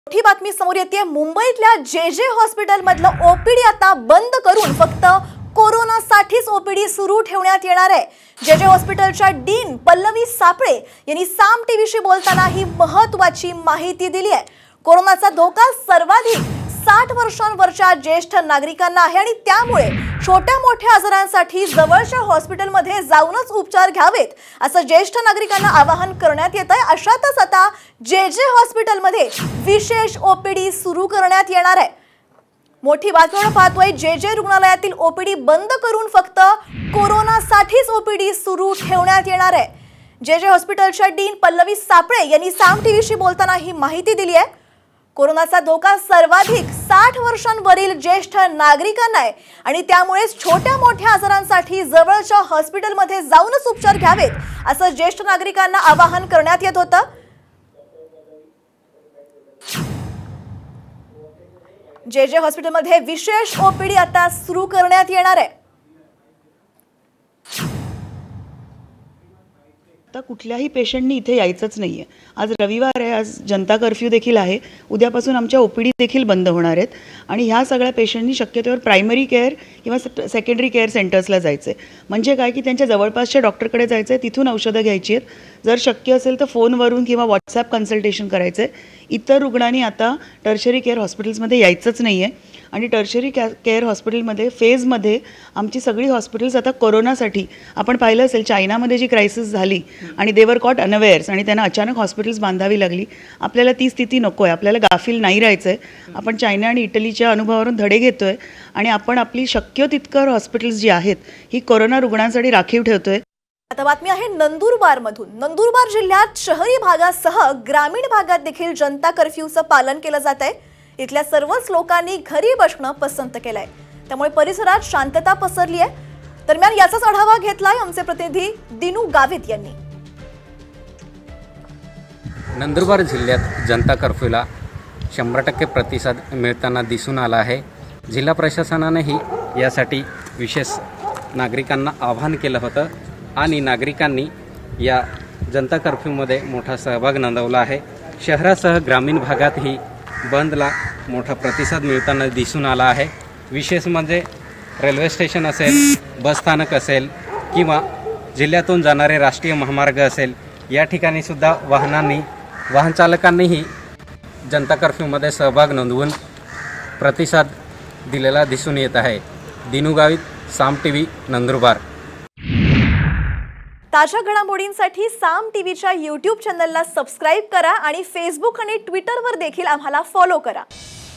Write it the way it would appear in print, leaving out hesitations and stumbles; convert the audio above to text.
मोठी बातमी समोर येते। मुंबईतल्या जे हॉस्पिटल मधलं ओपीडी आता बंद करून फक्त कोरोनासाठीच ओपीडी सुरू ठेवण्यात येणार आहे। जे हॉस्पिटलच्या डीन पल्लवी सापळे यांनी साम टीव्हीशी बोलताना ही महत्त्वाची माहिती दिली आहे। कोरोनाचा धोका सर्वाधिक 60 वर्षांवरच्या ज्येष्ठ नागरिकांना आहे आणि त्यामुळे छोट्या मोठ्या आजारांसाठी जवळच्या हॉस्पिटलमध्ये जाऊनच उपचार घ्यावेत असं ज्येष्ठ नागरिकांना आवाहन करण्यात येत आहे। अशातच आता जे हॉस्पिटलमध्ये विशेष ओपीडी सुरू करण्यात येणार आहे। मोठी बातमी पाहतोय, जे रुग्णालयातील ओपीडी बंद करून फक्त कोरोनासाठीच ओपीडी सुरू ठेवण्यात येणार आहे। जे हॉस्पिटलच्या डीन पल्लवी सापळे यांनी साम टीव्हीशी बोलताना ही माहिती दिली आहे। कोरोनाचा धोका सर्वाधिक 60 वर्षांवरील ज्येष्ठ नागरिकांना आहे आणि त्यामुळे छोट्या मोठ्या आजारांसाठी जवळच्या हॉस्पिटलमध्ये जाऊनच उपचार घ्यावेत असं ज्येष्ठ नागरिकांना आवाहन करण्यात येत होतं। जे हॉस्पिटलमध्ये विशेष ओपीडी आता सुरू करण्यात येणार आहे। आता कुठल्याही पेशंटनी इथे यायचंच नाहीये। आज रविवार आहे, आज जनता कर्फ्यू देखील आहे। उद्यापासून आमच्या ओपीडी देखील बंद होणार आहेत आणि ह्या सगळ्या पेशंटनी शक्यतोवर प्रायमरी केअर किंवा सेकंडरी केअर सेंटर्सला जायचं आहे। म्हणजे काय की त्यांच्या जवळपासच्या डॉक्टरकडे जायचं आहे, तिथून औषधं घ्यायची आहेत। जर शक्य असेल तर फोनवरून किंवा व्हॉट्सॲप कन्सल्टेशन करायचं आहे। इतर रुग्णांनी आता टर्शरी केअर हॉस्पिटल्समध्ये यायचंच नाही आहे आणि टर्शरी केअर हॉस्पिटलमध्ये फेजमध्ये आमची सगळी हॉस्पिटल्स आता कोरोनासाठी, आपण पाहिलं असेल चायनामध्ये जी क्रायसिस झाली आणि देवर कॉट अनअवेअर्स आणि त्यांना अचानक हॉस्पिटल्स बांधावी लागली। आपल्याला ती स्थिती नको आहे, आपल्याला गाफील नाही राहायचं आहे। आपण चायना आणि इटलीच्या अनुभवावरून धडे घेतो आहे आणि आपण आपली शक्य तितकर हॉस्पिटल्स जी आहेत ही कोरोना रुग्णांसाठी राखीव ठेवतोय। आता बातमी आहे नंदुरबारमधून। नंदुरबार जिल्ह्यात शहरी भागासह ग्रामीण भागात देखील जनता कर्फ्यूचं पालन केलं जात आहे। इथल्या सर्वच लोकांनी घरी बसणं पसंत केलंय, त्यामुळे परिसरात शांतता पसरली आहे। दरम्यान याचाच आढावा घेतलाय आमचे प्रतिनिधी दिनू गावित यांनी। नंदुरबार जिल्ह्यात जनता कर्फ्यूला 100% प्रतिसाद मिळताना दिसून आला आहे। जिल्हा प्रशासनानेही यासाठी विशेष नागरिकांना आवाहन केलं होतं आणि नागरिकांनी या जनता कर्फ्यूमध्ये मोठा सहभाग नोंदवला आहे। शहरासह ग्रामीण भागातही बंदला मोठा प्रतिसाद मिळताना दिसून आला आहे। विशेष म्हणजे रेल्वे स्टेशन असेल, बसस्थानक असेल किंवा जिल्ह्यातून जाणारे राष्ट्रीय महामार्ग असेल, या ठिकाणी सुद्धा वाहन चालकांनीही जनता कर्फ्यूमध्ये सहभाग नोंदवून प्रतिसाद दिलेला दिसून येत आहे। दिनू गावित, साम टीव्ही, नंदुरबार। ताज्या घडामोडींसाठी साम टीव्हीच्या YouTube चॅनलला सबस्क्राइब करा आणि फेसबुक आणि ट्विटरवर देखील आम्हाला फॉलो करा।